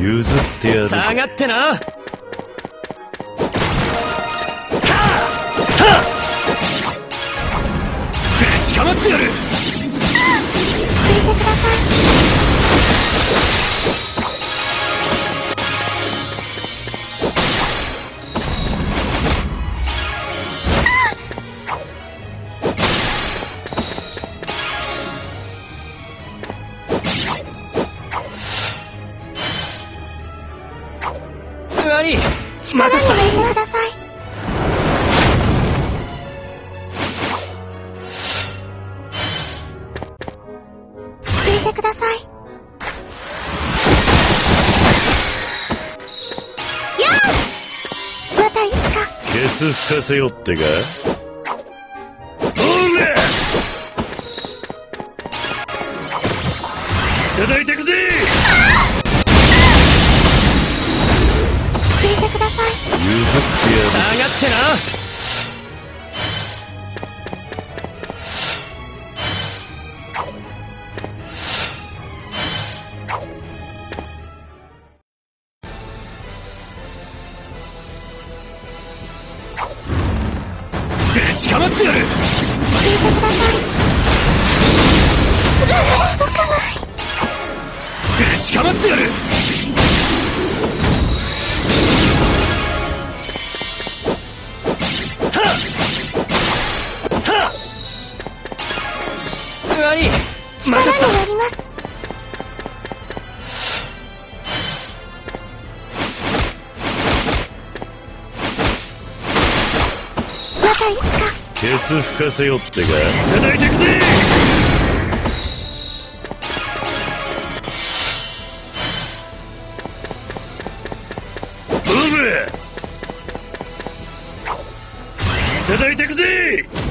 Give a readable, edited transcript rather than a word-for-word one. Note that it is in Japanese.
譲ってやる。 下がってな。はあぶちかまってやる。 聞いてください。 悪い。 力に入れてください。聞いてください。やあ、またいつか。 ケツ吹かせよってか。おら叩いてくぜ。 聞いてください。 譲ってやる。 下がってな。ぶちかまってやる。 聞いてください。届かない。 ぶちかまってやる。悪い。 力になります。またいつか。 ケツ吹かせよってか。叩いてくぜ。おら叩いてくぜ。